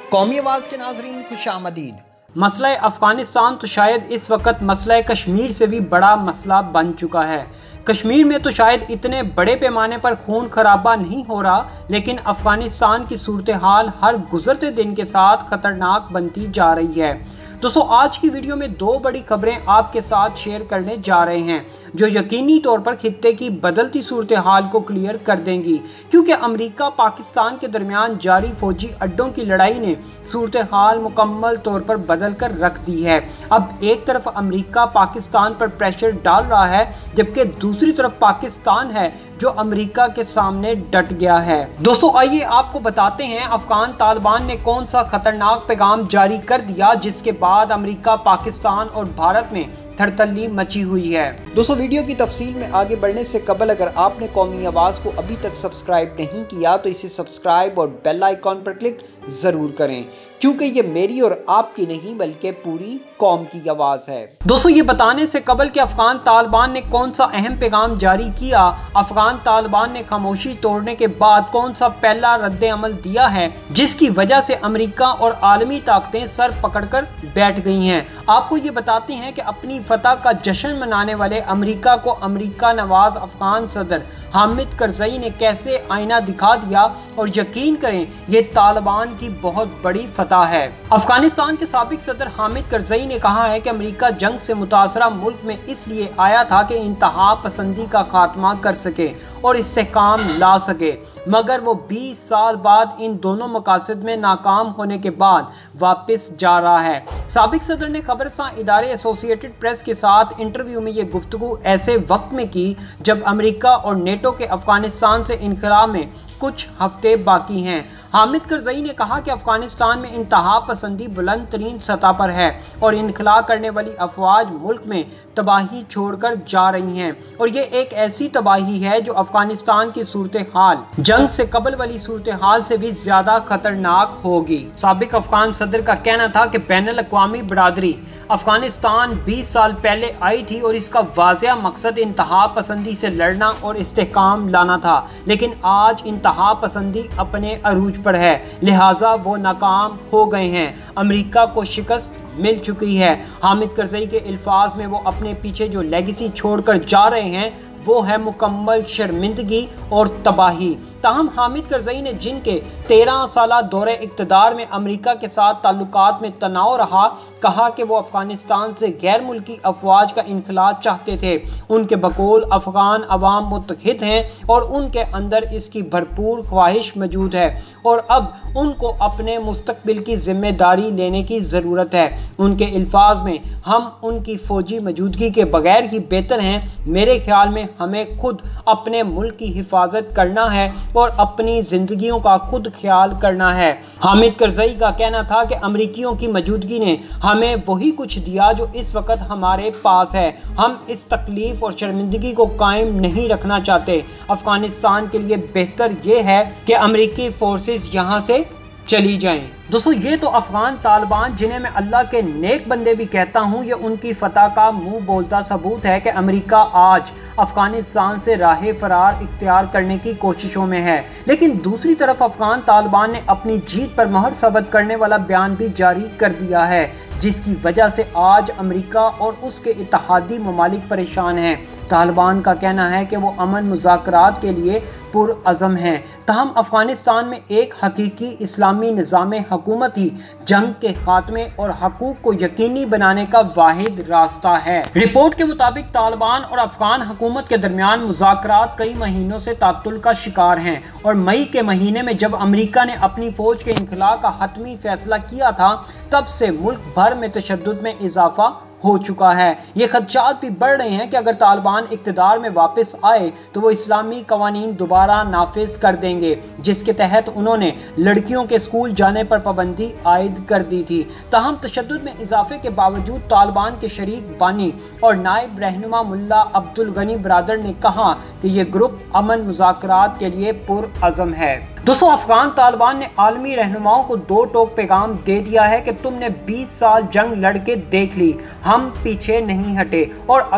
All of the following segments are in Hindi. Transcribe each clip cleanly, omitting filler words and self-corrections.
कौमी आवाज़ के नाज़रीन खुशामदीद। मसला अफ़गानिस्तान तो शायद इस वक्त मसला कश्मीर से भी बड़ा मसला बन चुका है। कश्मीर में तो शायद इतने बड़े पैमाने पर खून खराबा नहीं हो रहा, लेकिन अफ़गानिस्तान की सूरत हाल हर गुजरते दिन के साथ ख़तरनाक बनती जा रही है। दोस्तों, आज की वीडियो में दो बड़ी खबरें आपके साथ शेयर करने जा रहे हैं जो यकीनी तौर पर खित्ते की बदलती सूरत हाल को क्लियर कर देंगी, क्योंकि अमेरिका पाकिस्तान के दरमियान जारी फौजी अड्डों की लड़ाई ने सूरत हाल मुकम्मल तौर पर बदल कर रख दी है। अब एक तरफ अमेरिका पाकिस्तान पर प्रेशर डाल रहा है, जबकि दूसरी तरफ पाकिस्तान है जो अमेरिका के सामने डट गया है। दोस्तों, आइए आपको बताते हैं अफगान तालिबान ने कौन सा खतरनाक पैगाम जारी कर दिया जिसके बाद अमेरिका, पाकिस्तान और भारत में थरथल्ली मची हुई है। दोस्तों, वीडियो की तफसील में आगे बढ़ने से कबल अगर आपने कौमी आवाज़ को अभी तक सब्सक्राइब नहीं किया तो इसे सब्सक्राइब और बेल आइकॉन पर क्लिक ज़रूर करें, क्योंकि ये मेरी और आपकी नहीं बल्कि पूरी कौम की आवाज़ है। दोस्तों, ये बताने से कबल कि अफगान तालिबान ने कौन सा अहम पैगाम जारी किया, अफगान तालिबान ने खामोशी तोड़ने के बाद कौन सा पहला रद्द अमल दिया है जिसकी वजह से अमेरिका और आलमी ताकतें सर पकड़कर बैठ गई हैं, आपको ये बताते हैं कि अपनी फतह का जश्न मनाने वाले अमेरिका को अमेरिका नवाज अफगान सदर हामिद करज़ई ने कैसे आईना दिखा दिया। और यकीन करें, ये तालिबान की बहुत बड़ी फतह है। अफगानिस्तान के साबिक सदर हामिद करज़ई ने कहा है कि अमेरिका जंग से मुतासरा मुल्क में इसलिए आया था कि इंतहा पसंदी का खात्मा कर सके और इस्तेहकाम ला सके, मगर वो 20 साल बाद इन दोनों मकासद में नाकाम होने के बाद वापस जा रहा है। साबिक सदर ने खबरसां इदारे एसोसिएटेड प्रेस के साथ इंटरव्यू में ये गुफ्तगू ऐसे वक्त में की जब अमेरिका और नेटो के अफगानिस्तान से इनखला में कुछ हफ्ते बाकी हैं। हामिद करज़ई ने कहा कि अफगानिस्तान में इंतहा पसंदी बुलंद तरीन सतह पर है और इनखला करने वाली अफवाज मुल्क में तबाही छोड़कर जा रही हैं, और ये एक ऐसी तबाही है जो अफगानिस्तान की सूरत हाल जंग से कबल वाली सूरत हाल से भी ज्यादा खतरनाक होगी। साबिक अफगान सदर का कहना था कि बैनुल अक़वामी बरादरी अफगानिस्तान 20 साल पहले आई थी और इसका वाज़ेह मकसद इंतहा पसंदी से लड़ना और इस्तेहकाम लाना था, लेकिन आज इंतहा पसंदी अपने अरूज पर है, लिहाजा वो नाकाम हो गए हैं। अमेरिका को शिकस्त मिल चुकी है। हामिद करज़ई के अल्फाज में वो अपने पीछे जो लेगेसी छोड़कर जा रहे हैं वो है मुकम्मल शर्मिंदगी और तबाही। ताहम हामिद करज़ई ने जिनके 13 साला दौरे इक़्तिदार में अमेरिका के साथ ताल्लुकात में तनाव रहा, कहा कि वो अफ़गानिस्तान से गैर मुल्की अफवाज का इनखला चाहते थे। उनके बकौल अफ़गान अवाम मुत्तहिद हैं और उनके अंदर इसकी भरपूर ख्वाहिश मौजूद है और अब उनको अपने मुस्तकबिल की जिम्मेदारी लेने की ज़रूरत है। उनके अल्फाज में, हम उनकी फ़ौजी मौजूदगी के बगैर ही बेहतर हैं। मेरे ख्याल में हमें खुद अपने मुल्क की हिफाजत करना है और अपनी ज़िंदगियों का खुद ख्याल करना है। हामिद करज़ई का कहना था कि अमरीकियों की मौजूदगी ने हमें वही कुछ दिया जो इस वक्त हमारे पास है। हम इस तकलीफ़ और शर्मिंदगी को कायम नहीं रखना चाहते। अफ़गानिस्तान के लिए बेहतर ये है कि अमरीकी फोर्सेस यहाँ से चली जाएं। दोस्तों, ये तो अफगान तालिबान जिन्हें मैं अल्लाह के नेक बंदे भी कहता हूँ, ये उनकी फतह का मुंह बोलता सबूत है कि अमेरिका आज अफगानिस्तान से राह फरार इख्तियार करने की कोशिशों में है। लेकिन दूसरी तरफ अफगान तालिबान ने अपनी जीत पर मोहर साबित करने वाला बयान भी जारी कर दिया है, जिसकी वजह से आज अमेरिका और उसके इत्तेहादी ममालिक परेशान हैं। तालिबान का कहना है कि वो अमन मुज़ाकरात के लिए पुरअज़म हैं। ताहम अफगानिस्तान में एक हकीकी इस्लामी निज़ाम हुकूमत ही जंग के खात्मे और हकूक़ को यकीनी बनाने का वाहिद रास्ता है। रिपोर्ट के मुताबिक तालिबान और अफगान हुकूमत के दरमियान मुज़ाकरात कई महीनों से तातुल का शिकार हैं और मई के महीने में जब अमेरिका ने अपनी फ़ौज के इनखला का हतमी फैसला किया था, तब से मुल्क भर में तशद्दुद में इजाफा हो चुका है। ये खदशात भी बढ़ रहे हैं कि अगर तालिबान इक़्तिदार में वापस आए तो वो इस्लामी कवानीन दोबारा नाफिज कर देंगे, जिसके तहत उन्होंने लड़कियों के स्कूल जाने पर पाबंदी आयद कर दी थी। ताहम तशद्दुद में इजाफे के बावजूद तालिबान के शरीक बानी और नायब रहनुमा मुल्ला अब्दुल गनी बरादर ने कहा कि ये ग्रुप अमन मुज़ाकरात के लिए पुरअज़म है। दोस्तों, अफगान तालिबान ने आलमी रहनुमाओं को दो टोक पैगाम दे दिया है कि तुमने 20 साल जंग लड़ के देख ली, हम पीछे नहीं हटे और अगर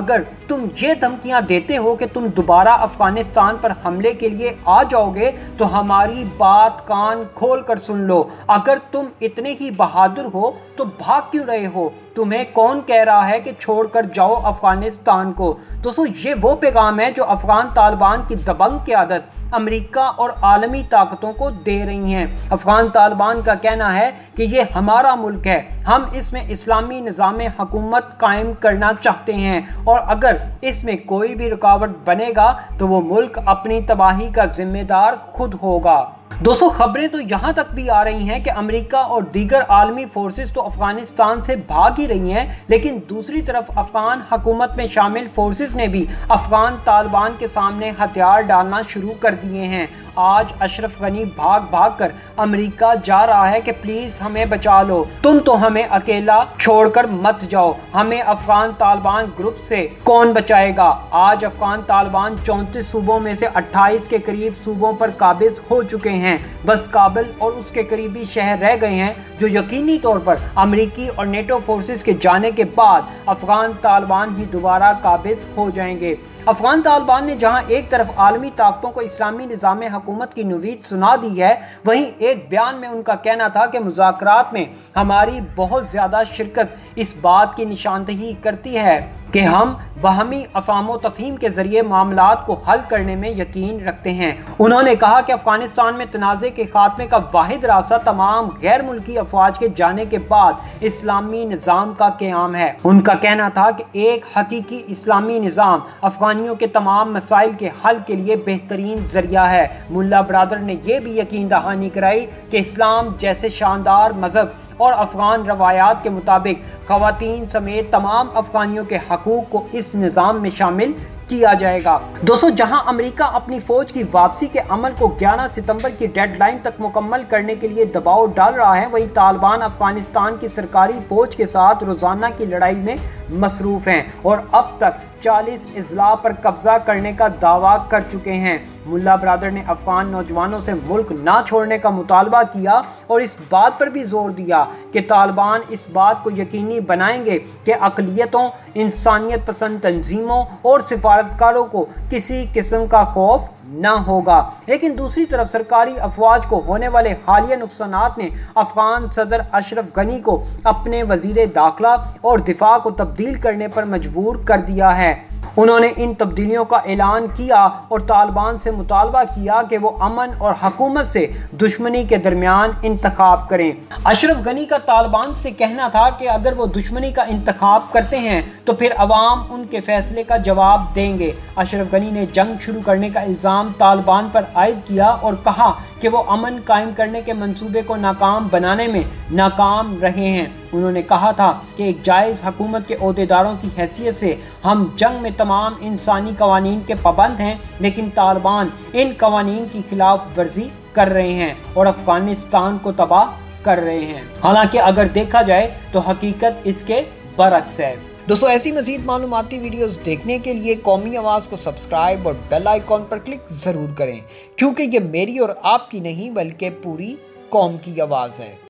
तुम ये धमकियां देते हो कि तुम दोबारा अफगानिस्तान पर हमले के लिए आ जाओगे, तो हमारी बात कान खोल कर सुन लो। अगर तुम इतने ही बहादुर हो तो भाग क्यों रहे हो? तुम्हें कौन कह रहा है कि छोड़कर जाओ अफगानिस्तान को? दोस्तों, ये वो पैगाम है जो अफगान तालिबान की दबंग क़यादत अमेरिका और आलमी ताकतों को दे रही हैं। अफगान तालिबान का कहना है कि ये हमारा मुल्क है, हम इसमें इस्लामी निज़ाम हुकूमत कायम करना चाहते हैं, और अगर इसमें कोई भी रुकावट बनेगा तो वो मुल्क अपनी तबाही का जिम्मेदार खुद होगा। दोस्तों, खबरें तो यहाँ तक भी आ रही हैं कि अमेरिका और दीगर आलमी फोर्सेस तो अफगानिस्तान से भाग ही रही हैं, लेकिन दूसरी तरफ अफगान हुकूमत में शामिल फोर्सेस ने भी अफगान तालिबान के सामने हथियार डालना शुरू कर दिए हैं। आज अशरफ गनी भाग भाग कर अमेरिका जा रहा है कि प्लीज़ हमें बचा लो, तुम तो हमें अकेला छोड़कर मत जाओ, हमें अफगान तालिबान ग्रुप से कौन बचाएगा। आज अफगान तालिबान 34 सूबों में से 28 के करीब सूबों पर काबिज हो चुके हैं। बस काबुल और उसके करीबी शहर रह गए हैं, जो यकीनी तौर पर अमेरिकी और नेटो फोर्सेस के जाने के बाद अफगान तालिबान ही दोबारा काबिज हो जाएंगे। अफगान तालिबान ने जहां एक तरफ आलमी ताकतों को इस्लामी निज़ाम हुकूमत की नवीद सुना दी है, वहीं एक बयान में उनका कहना था कि मुज़ाकरात में हमारी बहुत ज़्यादा शिरकत इस बात की निशानदही करती है कि हम बाहमी अफ़ाम व तफ़हीम के ज़रिए मामलात को हल करने में यकीन रखते हैं। उन्होंने कहा कि अफ़गानिस्तान में तनाज़े के खात्मे का वाहिद रास्ता तमाम गैर मुल्की अफवाज के जाने के बाद इस्लामी निज़ाम का क़याम है। उनका कहना था कि एक हकीकी इस्लामी निज़ाम अफ़गानियों के तमाम मसाइल के हल के लिए बेहतरीन ज़रिया है। मुल्ला बरादर ने यह भी यकीन दहानी कराई कि इस्लाम जैसे शानदार मज़हब और अफ़गान रवायात के मुताबिक ख़वातीन समेत तमाम अफ़गानियों के हकूक़ को इस निज़ाम में शामिल किया जाएगा। दोस्तों, जहां अमेरिका अपनी फ़ौज की वापसी के अमल को 11 सितंबर की डेडलाइन तक मुकम्मल करने के लिए दबाव डाल रहा है, वहीं तालिबान अफ़गानिस्तान की सरकारी फ़ौज के साथ रोज़ाना की लड़ाई में मसरूफ़ हैं और अब तक 40 अजला पर कब्जा करने का दावा कर चुके हैं। मुल्ला बरादर ने अफ़गान नौजवानों से मुल्क ना छोड़ने का मुतालबा किया और इस बात पर भी जोर दिया कि तालिबान इस बात को यकीनी बनाएंगे कि अक़लियतों, इंसानियत पसंद तंजीमों और सिफारतकारों को किसी किस्म का खौफ ना होगा। लेकिन दूसरी तरफ सरकारी अफवाज को होने वाले हालिया नुकसानात ने अफ़गान सदर अशरफ गनी को अपने वज़ीर दाखिला और दिफा को तब्दील करने पर मजबूर कर दिया है। उन्होंने इन तब्दीलियों का ऐलान किया और तालिबान से मुतालबा किया कि वो अमन और हुकूमत से दुश्मनी के दरमियान इंतखाब करें। अशरफ गनी का तालिबान से कहना था कि अगर वो दुश्मनी का इंतखाब करते हैं तो फिर अवाम उनके फैसले का जवाब देंगे। अशरफ गनी ने जंग शुरू करने का इल्ज़ाम तालिबान पर आयद किया और कहा कि वो अमन कायम करने के मंसूबे को नाकाम बनाने में नाकाम रहे हैं। उन्होंने कहा था कि एक जायज़ हुकूमत के ओहदेदारों की हैसियत से हम जंग में तमाम इंसानी कवानीन के पाबंद हैं, लेकिन तालिबान इन कवानीन की खिलाफ वर्जी कर रहे हैं और अफ़गानिस्तान को तबाह कर रहे हैं। हालांकि अगर देखा जाए तो हकीकत इसके बरक्स है। दोस्तों, ऐसी मज़ीद मालूमाती वीडियोस देखने के लिए कौमी आवाज़ को सब्सक्राइब और बेल आइकॉन पर क्लिक ज़रूर करें, क्योंकि ये मेरी और आपकी नहीं बल्कि पूरी कौम की आवाज़ है।